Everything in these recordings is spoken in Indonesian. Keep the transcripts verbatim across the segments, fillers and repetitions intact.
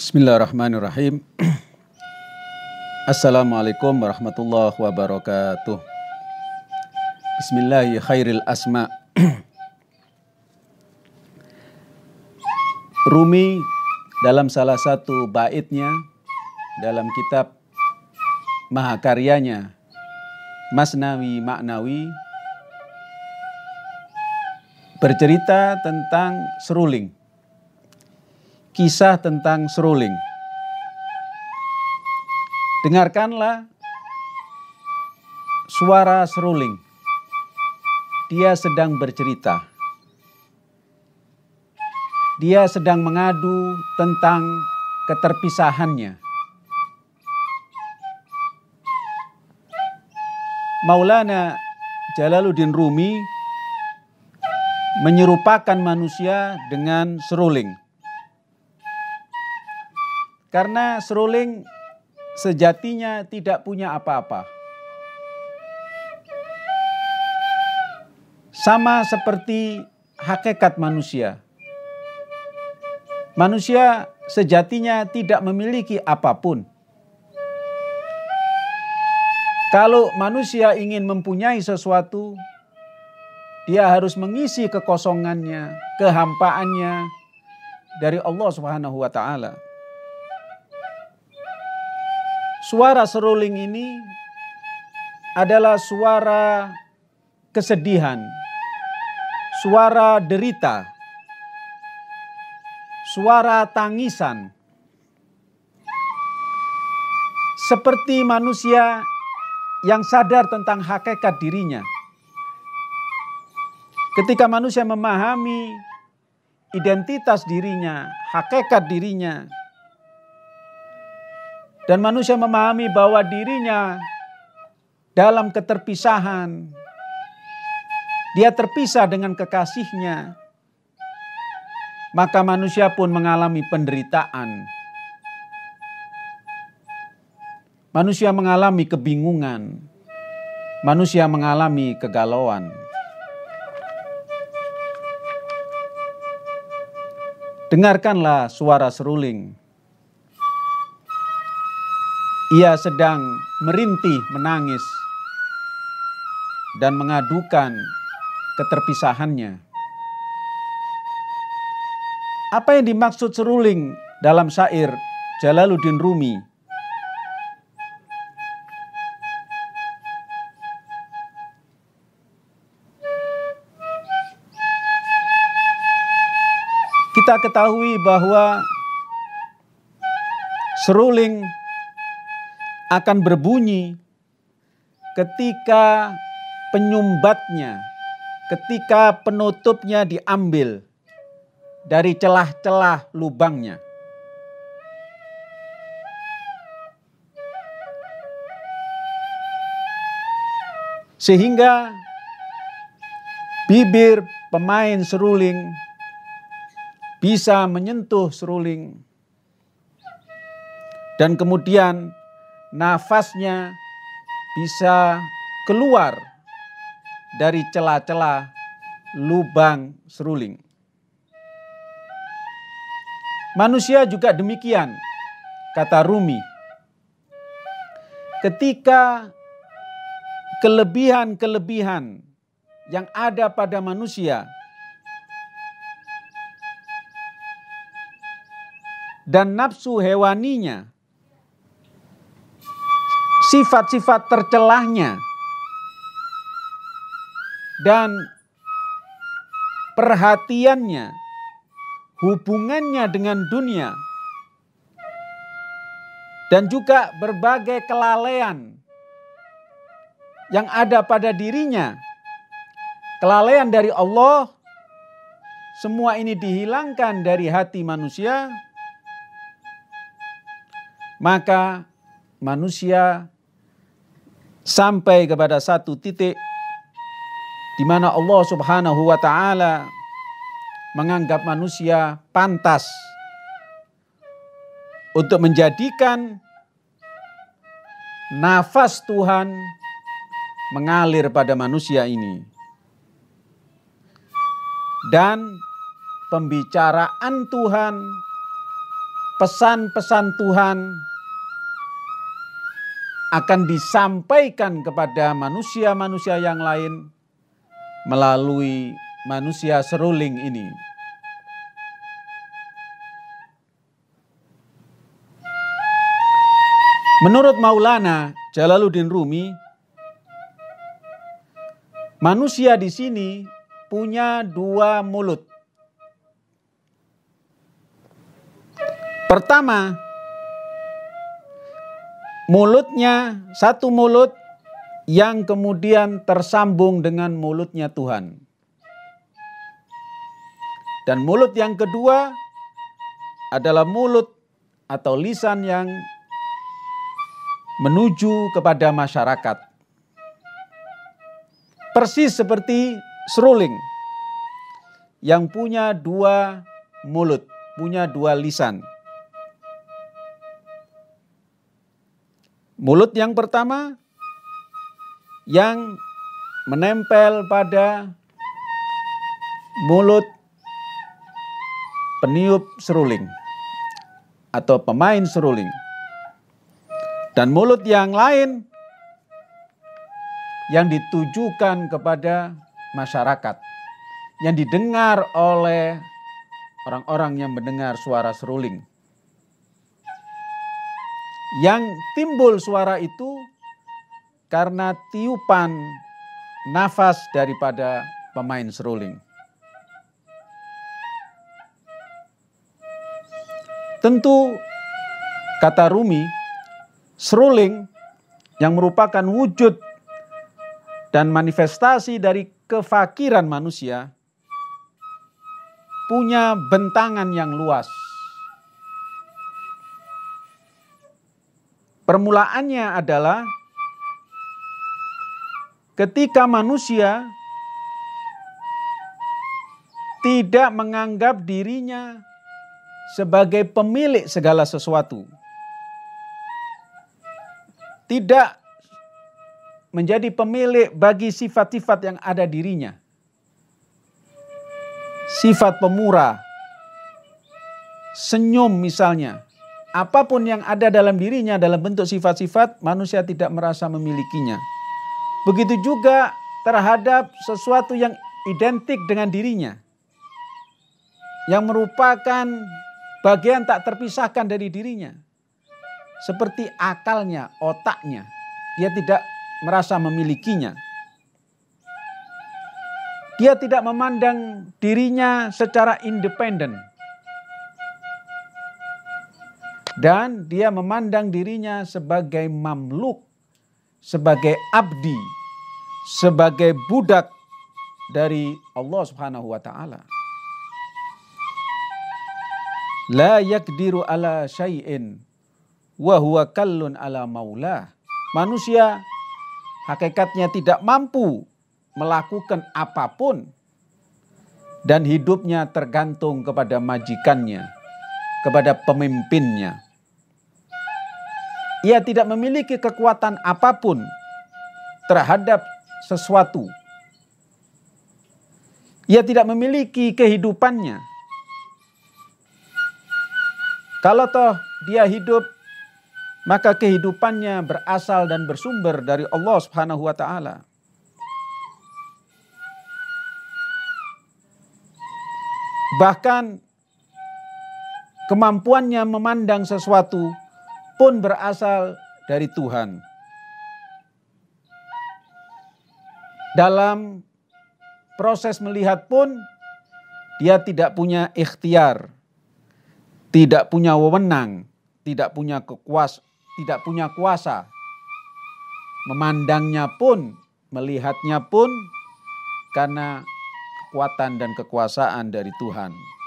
Bismillahirrahmanirrahim. Assalamualaikum warahmatullahi wabarakatuh. Bismillahi khairil asma. Rumi dalam salah satu baitnya dalam kitab mahakaryanya Masnawi Maknawi bercerita tentang seruling. Kisah tentang seruling. Dengarkanlah suara seruling. Dia sedang bercerita. Dia sedang mengadu tentang keterpisahannya. Maulana Jalaluddin Rumi menyerupakan manusia dengan seruling. Karena seruling sejatinya tidak punya apa-apa. Sama seperti hakikat manusia. Manusia sejatinya tidak memiliki apapun. Kalau manusia ingin mempunyai sesuatu, dia harus mengisi kekosongannya, kehampaannya dari Allah Subhanahu wa taala. Suara seruling ini adalah suara kesedihan, suara derita, suara tangisan. Seperti manusia yang sadar tentang hakikat dirinya. Ketika manusia memahami identitas dirinya, hakikat dirinya, dan manusia memahami bahwa dirinya dalam keterpisahan, dia terpisah dengan kekasihnya, maka manusia pun mengalami penderitaan. Manusia mengalami kebingungan. Manusia mengalami kegalauan. Dengarkanlah suara seruling. Ia sedang merintih, menangis, dan mengadukan keterpisahannya. Apa yang dimaksud seruling dalam syair Jalaluddin Rumi? Kita ketahui bahwa seruling akan berbunyi ketika penyumbatnya, ketika penutupnya diambil dari celah-celah lubangnya. Sehingga bibir pemain seruling bisa menyentuh seruling dan kemudian nafasnya bisa keluar dari celah-celah lubang seruling. Manusia juga demikian, kata Rumi. Ketika kelebihan-kelebihan yang ada pada manusia dan nafsu hewaninya, sifat-sifat tercelahnya, dan perhatiannya, hubungannya dengan dunia, dan juga berbagai kelalaian yang ada pada dirinya, kelalaian dari Allah, semua ini dihilangkan dari hati manusia, maka manusia sampai kepada satu titik di mana Allah Subhanahu wa taala menganggap manusia pantas untuk menjadikan nafas Tuhan mengalir pada manusia ini. Dan pembicaraan Tuhan, pesan-pesan Tuhan akan disampaikan kepada manusia-manusia yang lain melalui manusia seruling ini. Menurut Maulana Jalaluddin Rumi, manusia di sini punya dua mulut. Pertama, mulutnya satu mulut yang kemudian tersambung dengan mulutnya Tuhan. Dan mulut yang kedua adalah mulut atau lisan yang menuju kepada masyarakat. Persis seperti seruling yang punya dua mulut, punya dua lisan. Mulut yang pertama yang menempel pada mulut peniup seruling atau pemain seruling. Dan mulut yang lain yang ditujukan kepada masyarakat, yang didengar oleh orang-orang yang mendengar suara seruling. Yang timbul suara itu karena tiupan nafas daripada pemain seruling. Tentu, kata Rumi, seruling yang merupakan wujud dan manifestasi dari kefakiran manusia punya bentangan yang luas. Permulaannya adalah ketika manusia tidak menganggap dirinya sebagai pemilik segala sesuatu. Tidak menjadi pemilik bagi sifat-sifat yang ada dirinya. Sifat pemurah, senyum misalnya. Apapun yang ada dalam dirinya dalam bentuk sifat-sifat, manusia tidak merasa memilikinya. Begitu juga terhadap sesuatu yang identik dengan dirinya. Yang merupakan bagian tak terpisahkan dari dirinya. Seperti akalnya, otaknya. Dia tidak merasa memilikinya. Dia tidak memandang dirinya secara independen. Dan dia memandang dirinya sebagai mamluk, sebagai abdi, sebagai budak dari Allah Subhanahu wa taala. La yakdiru ala syai'in wa huwa kallun ala maulah. Manusia hakikatnya tidak mampu melakukan apapun dan hidupnya tergantung kepada majikannya, kepada pemimpinnya. Ia tidak memiliki kekuatan apapun terhadap sesuatu. Ia tidak memiliki kehidupannya. Kalau toh dia hidup, maka kehidupannya berasal dan bersumber dari Allah Subhanahu wa taala. Bahkan kemampuannya memandang sesuatu pun berasal dari Tuhan. Dalam proses melihat pun dia tidak punya ikhtiar, tidak punya wewenang, tidak punya kekuasaan, tidak punya kuasa. Memandangnya pun, melihatnya pun karena kekuatan dan kekuasaan dari Tuhan.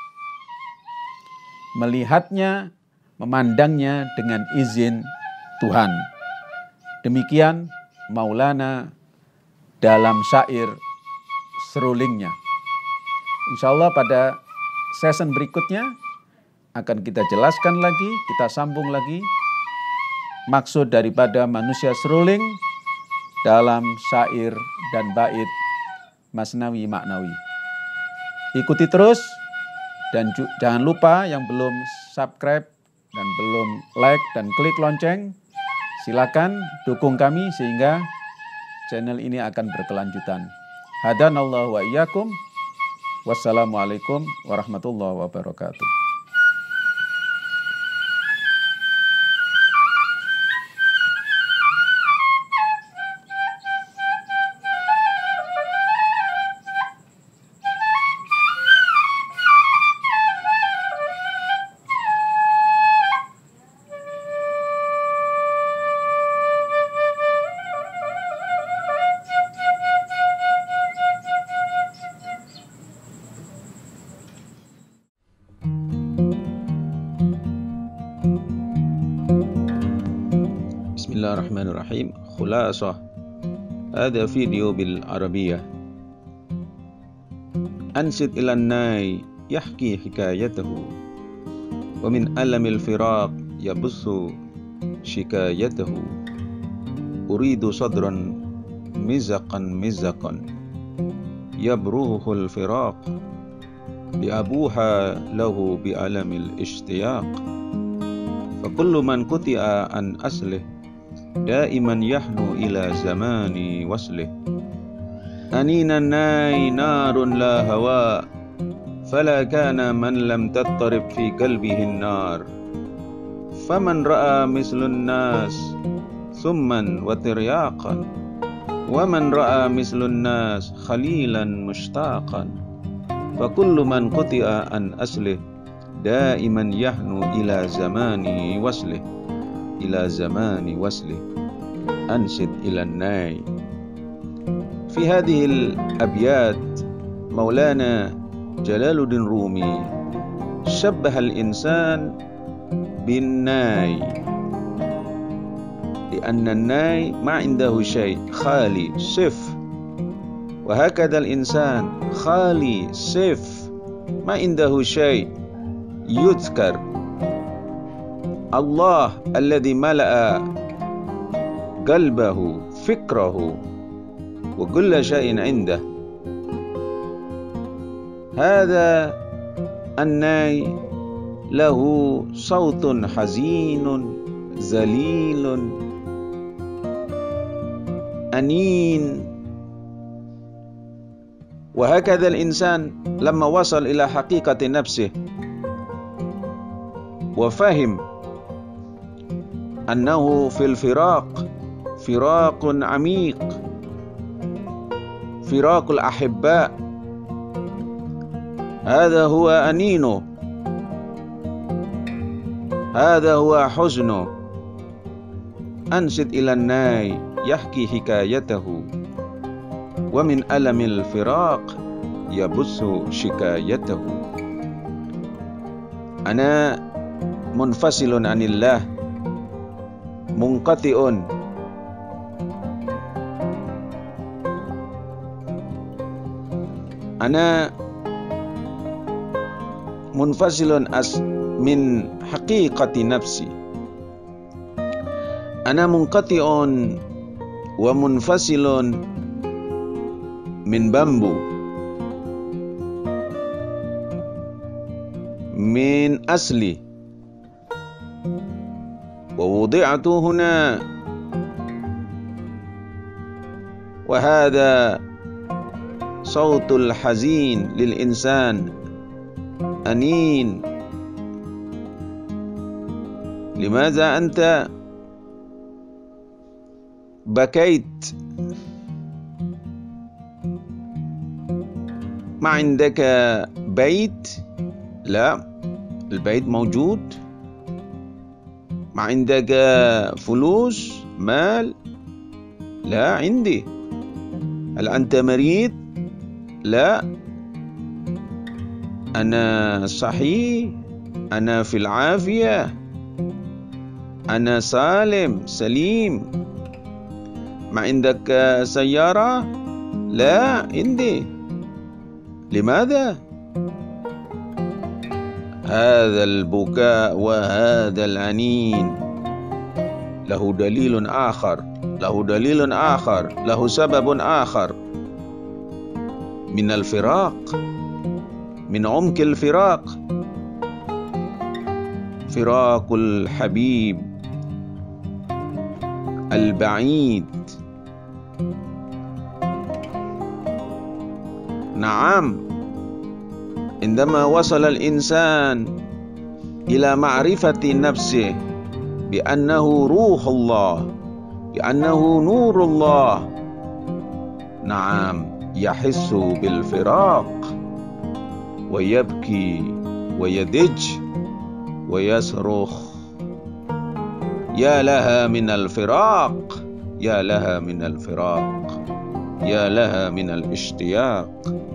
Melihatnya, memandangnya dengan izin Tuhan. Demikian Maulana dalam syair serulingnya. Insya Allah pada season berikutnya akan kita jelaskan lagi, kita sambung lagi maksud daripada manusia seruling dalam syair dan bait Masnawi Maknawi. Ikuti terus dan ju- jangan lupa yang belum subscribe dan belum like dan klik lonceng, silakan dukung kami sehingga channel ini akan berkelanjutan. Hadanallahu wa iyyakum. Wassalamualaikum warahmatullahi wabarakatuh. Bismillahirrahmanirrahim. Khulasah. Hada video bil Arabiyah. Ansid ilan nai yahki hikayatahu wa min alamil firaq yabussu shikayatahu. Uridu sadran mizaqan mizaqan yabruhul firaq liabuha lahu bi alamil ishtiyaq. Fa kullu man quti'a an aslih daiman yahnu ila zamani waslih. Anina nai narun la hawa fala kana man lam tattarib fi qalbihi nar. Faman ra'a mislun nas summan wa tiryaqan wa man ra'a mislun nas khalilan mushtaqan. Fa kullu man quti'a an aslih daiman yahnu ila zamani waslih. Ila zamani waslih. Ansid ilan nai. Fi hadhihi al-abyat Maulana Jalaluddin Rumi shabbaha al-insan bin nai, lianna an-nai ma indahu shay khali sif, wa hakadha al-insan khali sif ma indahu shay yuzkar. Allah alladhi mala'a qalbahu fikrahu wa kulla shay'in 'indah. Hadha an-nai lahu sawtun hazinun zalilun anin. Wa hakadha al-insan lamma wasal ila haqiqati nafsihi wa fahim أنه في الفراق فراق عميق، فراق الأحباء. هذا هو أنينه، هذا هو حزنه. أنصت إلى الناي يحكي حكايته ومن ألم الفراق يبث شكايته. أنا منفصل عن الله munqati'un ana munfasilun as min haqiqati nafsi. Ana munqati'un wa munfasilun min bambu min asli. ووضعت هنا وهذا صوت الحزين للإنسان أنين. لماذا أنت بكيت؟ ما عندك بيت؟ لا، البيت موجود. ما عندك فلوس مال؟ لا عندي. هل أنت مريض؟ لا، أنا صحيح، أنا في العافية، أنا سالم سليم. ما عندك سيارة؟ لا عندي. لماذا؟ هذا البكاء وهذا الأنين له دليل آخر، له دليل آخر، له سبب آخر من الفراق، من عمق الفراق. فراق الحبيب البعيد. نعم، عندما وصل الإنسان إلى معرفة نفسه بأنه روح الله، بأنه نور الله، نعم يحس بالفراق ويبكي ويدج ويصرخ يا لها من الفراق، يا لها من الفراق، يا لها من الاشتياق.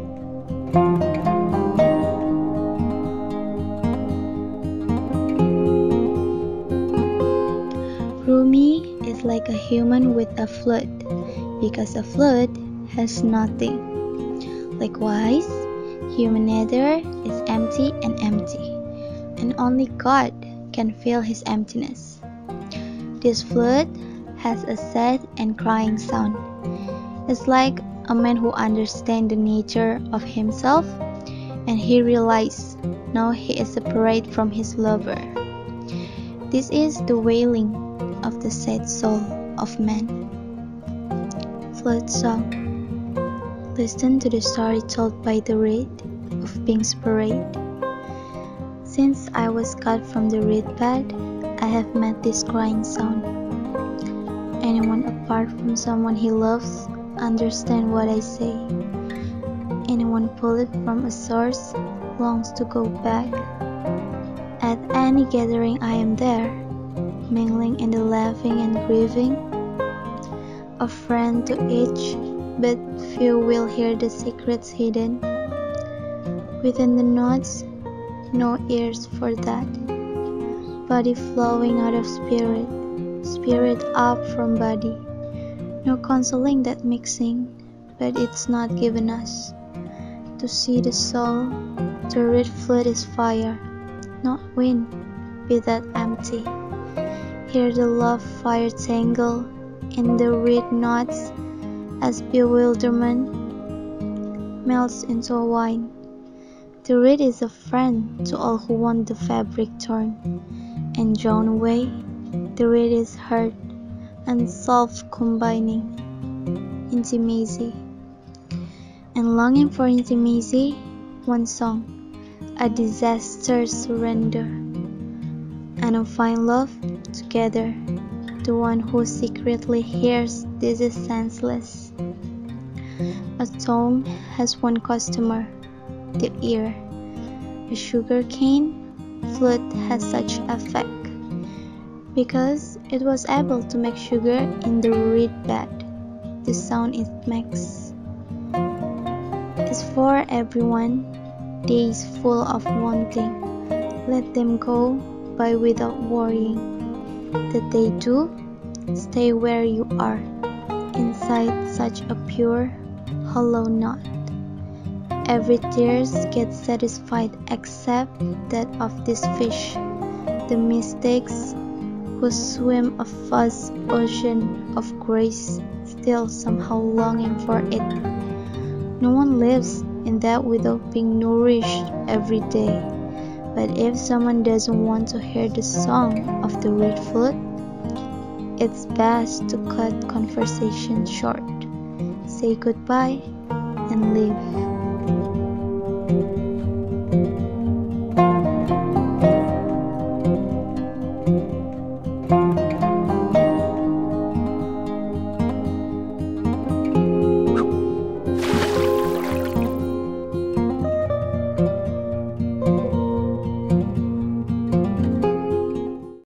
Rumi is like a human with a flute, because a flute has nothing. Likewise, human nature is empty and empty, and only God can fill his emptiness. This flute has a sad and crying sound. It's like a man who understands the nature of himself, and he realizes now he is separate from his lover. This is the wailing of the sad soul of man. Flute song. Listen to the story told by the reed of being separate. Since I was cut from the reed bed, I have met this crying sound. Anyone apart from someone he loves understand what I say. Anyone pulled from a source longs to go back. At any gathering I am there, mingling in the laughing and grieving, a friend to each, but few will hear the secrets hidden. Within the notes, no ears for that. Body flowing out of spirit, spirit up from body. No consoling that mixing, but it's not given us. To see the soul, the reed flute is fire, not wind, be that empty. Hear the love fire tangle in the reed knots as bewilderment melts into a wine. The reed is a friend to all who want the fabric torn and drawn away. The reed is hurt and self-combining intimacy, and longing for intimacy, one song, a disaster surrender, and a fine love together, the one who secretly hears this is senseless. A tongue has one customer, the ear. A sugar cane flute has such effect, because it was able to make sugar in the reed bed. The sound it makes is for everyone. Days full of wanting, let them go by without worrying. That they do, stay where you are, inside such a pure, hollow knot. Every tears gets satisfied except that of this fish, the mistakes who swim a vast ocean of grace, still somehow longing for it. No one lives in that without being nourished every day. But if someone doesn't want to hear the song of the reed flute, it's best to cut conversation short, say goodbye, and leave.